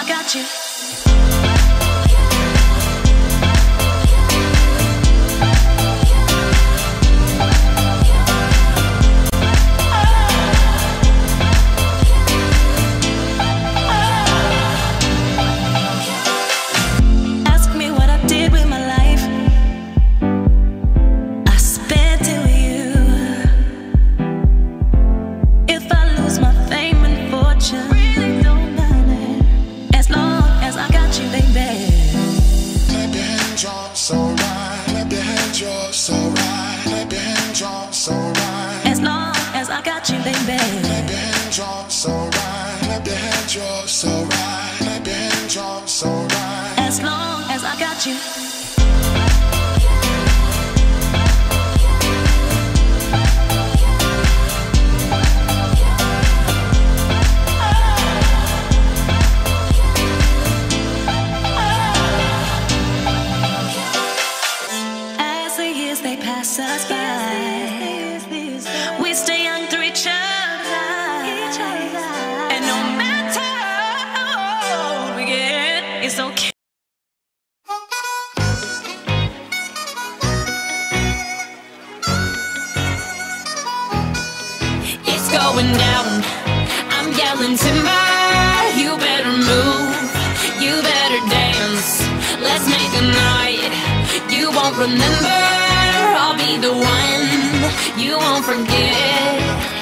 got you. Ask me what I did with my life. I spent it with you. If I lose my fame and fortune, really don't matter, as long as I got you, baby. Clap your hands, you're so right. Clap your hands, you're so right. Clap your hands, you're so right. As long as I got you, baby. Clap your hands, you're so right. Clap your hands, you're so right. Clap your hands, you're so right. As long as I got you. As the years they pass us by, we stay young through each other. And no matter how old we get, it's okay. It's going down. I'm yelling timber. You better move. You better dance. Let's make a night you won't remember. I'll be the one you won't forget.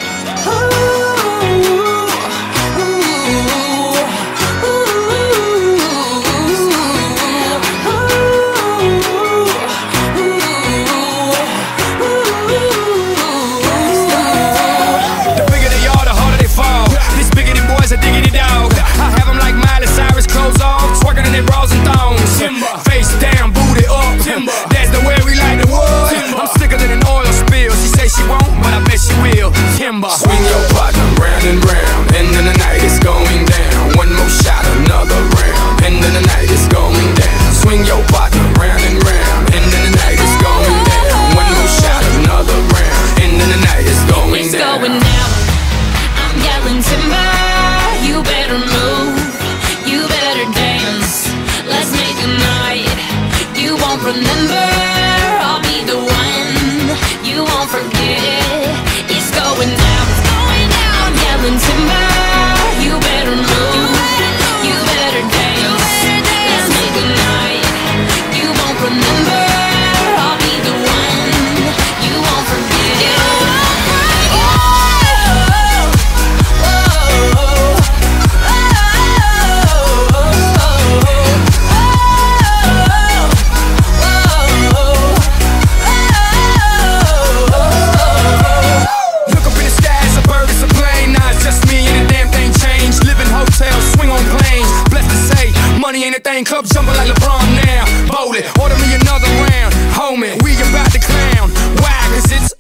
The bigger they are, the harder they fall. This bigger than boys, a diggity dog. I have them like Miley Cyrus, clothes off, twerking in their bras and thongs. Face down, booty up. That's the way we like the wood. I'm sicker than an oil spill. She say she won't, but I bet she will. Timber. Swing your partner round and round, and then the night is going down. One more shot, another round, and then the night is going down. Swing your partner round and round, and then the night is going down. One more shot, another round, and then the night is going It's down. going down. I'm yelling timber. You better move. You better dance. Let's make a night you won't remember. I'll be the one you won't forget. It's going down. It's going down. I'm yelling timber. You better move. You better dance. Let's make a night you won't remember. I'll be the one you won't forget. Look up in the sky, it's a bird, it's a plane. Nah, it's just me and the damn thing changed. Live in hotels, swing on planes. Blessed to say, money ain't a thing. Club jumping like LeBron now. Bowl it, order me another round. Homie, we about to clown. Why? Cause it's